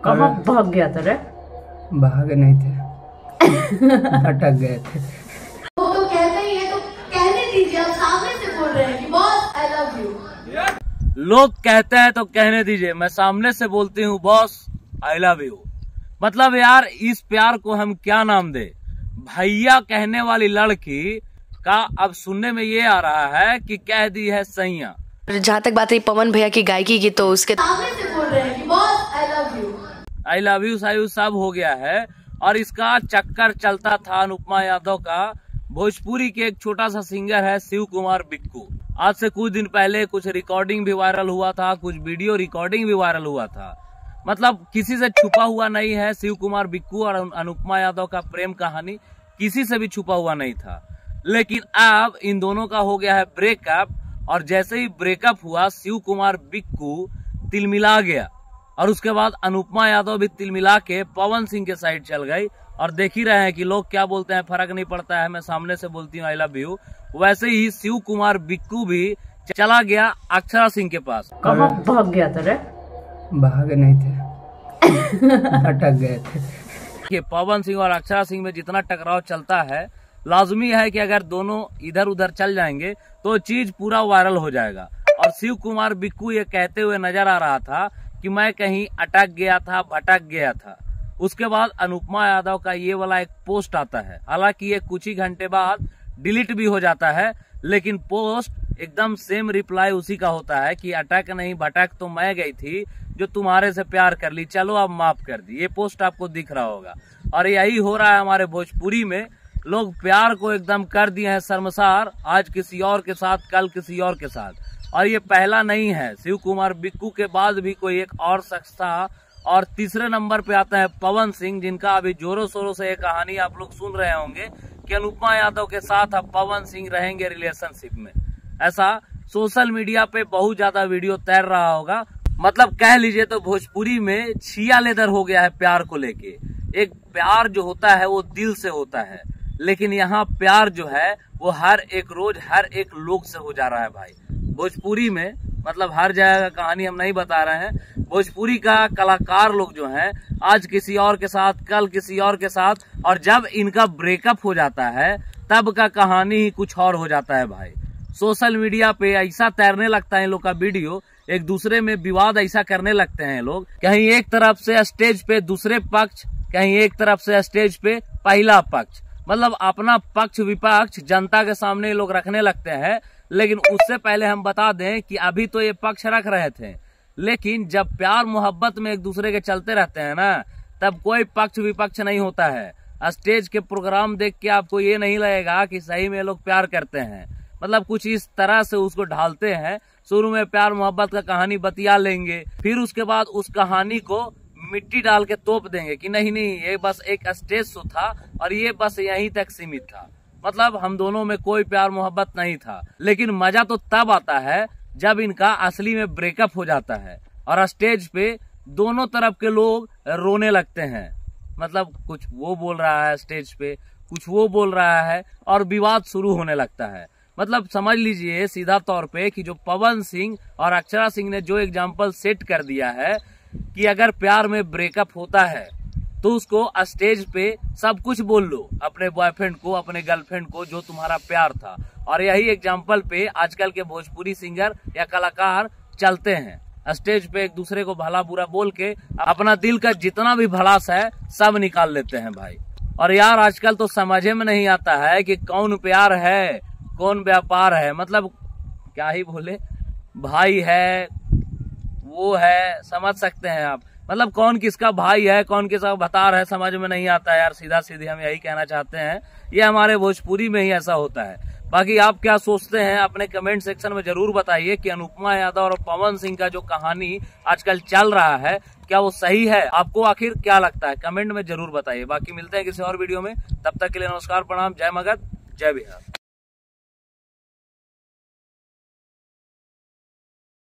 कहाँ भाग गया था रे? भाग नहीं थे, भटक गए थे। वो तो कहते ही है, तो कहने दीजिए। आप सामने से बोल रहे हैं कि बॉस आई लव यू। लोग कहते हैं तो कहने दीजिए, मैं सामने से बोलती हूँ बॉस आई लव यू। मतलब यार इस प्यार को हम क्या नाम दे? भैया कहने वाली लड़की का अब सुनने में ये आ रहा है कि कह दी है सैया। जहाँ तक बात रही पवन भैया की गायकी की, तो उसके सामने से बोल रहे हैं कि boss I love you. I love you सायू सब हो गया है। और इसका चक्कर चलता था अनुपमा यादव का। भोजपुरी के एक छोटा सा सिंगर है शिव कुमार बिक्कू। आज से कुछ दिन पहले कुछ रिकॉर्डिंग भी वायरल हुआ था, कुछ वीडियो रिकॉर्डिंग भी वायरल हुआ था। मतलब किसी से छुपा हुआ नहीं है। शिव कुमार बिक्कू और अनुपमा यादव का प्रेम कहानी किसी से भी छुपा हुआ नहीं था। लेकिन अब इन दोनों का हो गया है ब्रेकअप। और जैसे ही ब्रेकअप हुआ शिव कुमार बिक्कू तिलमिला गया और उसके बाद अनुपमा यादव भी तिलमिला के पवन सिंह के साइड चल गई। और देख ही रहे हैं कि लोग क्या बोलते हैं, फर्क नहीं पड़ता है, मैं सामने से बोलती हूँ आई लव यू। वैसे ही शिव कुमार बिक्कू भी चला गया अक्षरा सिंह के पास। कहाँ भाग गया था रे? भाग नहीं थे, भटक गए थे। कि पवन सिंह और अक्षरा सिंह में जितना टकराव चलता है, लाजमी है कि अगर दोनों इधर उधर चल जाएंगे तो चीज पूरा वायरल हो जाएगा। और शिव कुमार बिक्कू ये कहते हुए नजर आ रहा था कि मैं कहीं अटक गया था, भटक गया था। उसके बाद अनुपमा यादव का ये वाला एक पोस्ट आता है। हालांकि ये कुछ ही घंटे बाद डिलीट भी हो जाता है, लेकिन पोस्ट एकदम सेम रिप्लाई उसी का होता है कि अटक नहीं भटक तो मैं गई थी, जो तुम्हारे से प्यार कर ली, चलो अब माफ कर दी। ये पोस्ट आपको दिख रहा होगा। और यही हो रहा है हमारे भोजपुरी में। लोग प्यार को एकदम कर दिए हैं शर्मसार, आज किसी और के साथ, कल किसी और के साथ। और ये पहला नहीं है। शिव कुमार बिक्कू के बाद भी कोई एक और शख्स था। और तीसरे नंबर पे आता है पवन सिंह, जिनका अभी जोरों शोरों से ये कहानी आप लोग सुन रहे होंगे कि अनुपमा यादव के साथ अब पवन सिंह रहेंगे रिलेशनशिप में। ऐसा सोशल मीडिया पे बहुत ज्यादा वीडियो तैर रहा होगा। मतलब कह लीजिए तो भोजपुरी में छिया लेदर हो गया है प्यार को लेके। एक प्यार जो होता है वो दिल से होता है, लेकिन यहाँ प्यार जो है वो हर एक रोज हर एक लोग से हो जा रहा है भाई। भोजपुरी में मतलब हर जगह का कहानी हम नहीं बता रहे हैं। भोजपुरी का कलाकार लोग जो हैं आज किसी और के साथ, कल किसी और के साथ, और जब इनका ब्रेकअप हो जाता है तब का कहानी ही कुछ और हो जाता है भाई। सोशल मीडिया पे ऐसा तैरने लगता है इन लोग का वीडियो, एक दूसरे में विवाद ऐसा करने लगते हैं लोग। कहीं एक तरफ से स्टेज पे दूसरे पक्ष, कहीं एक तरफ से स्टेज पे पहला पक्ष। मतलब अपना पक्ष विपक्ष जनता के सामने लोग रखने लगते हैं। लेकिन उससे पहले हम बता दें कि अभी तो ये पक्ष रख रहे थे, लेकिन जब प्यार मोहब्बत में एक दूसरे के चलते रहते हैं ना, तब कोई पक्ष विपक्ष नहीं होता है। स्टेज के प्रोग्राम देख के आपको ये नहीं लगेगा कि सही में लोग प्यार करते हैं। मतलब कुछ इस तरह से उसको ढालते हैं। शुरू में प्यार मोहब्बत का कहानी बतिया लेंगे, फिर उसके बाद उस कहानी को मिट्टी डाल के तोप देंगे कि नहीं नहीं ये बस एक स्टेज शो था और ये बस यहीं तक सीमित था। मतलब हम दोनों में कोई प्यार मोहब्बत नहीं था। लेकिन मजा तो तब आता है जब इनका असली में ब्रेकअप हो जाता है और स्टेज पे दोनों तरफ के लोग रोने लगते हैं। मतलब कुछ वो बोल रहा है स्टेज पे, कुछ वो बोल रहा है और विवाद शुरू होने लगता है। मतलब समझ लीजिए सीधा तौर पे कि जो पवन सिंह और अक्षरा सिंह ने जो एग्जाम्पल सेट कर दिया है कि अगर प्यार में ब्रेकअप होता है तो उसको स्टेज पे सब कुछ बोल लो, अपने बॉयफ्रेंड को, अपने गर्लफ्रेंड को, जो तुम्हारा प्यार था। और यही एग्जाम्पल पे आजकल के भोजपुरी सिंगर या कलाकार चलते हैं। स्टेज पे एक दूसरे को भला बुरा बोल के अपना दिल का जितना भी भड़ास है सब निकाल लेते हैं भाई। और यार आजकल तो समझे में नहीं आता है कि कौन प्यार है कौन व्यापार है। मतलब क्या ही बोले, भाई है वो है, समझ सकते हैं आप। मतलब कौन किसका भाई है कौन किसका भतार है समझ में नहीं आता यार। सीधा सीधे हम यही कहना चाहते हैं, ये हमारे भोजपुरी में ही ऐसा होता है। बाकी आप क्या सोचते हैं अपने कमेंट सेक्शन में जरूर बताइए कि अनुपमा यादव और पवन सिंह का जो कहानी आजकल चल रहा है क्या वो सही है? आपको आखिर क्या लगता है कमेंट में जरूर बताइए। बाकी मिलते हैं किसी और वीडियो में, तब तक के लिए नमस्कार, प्रणाम, जय मगध, जय बिहार।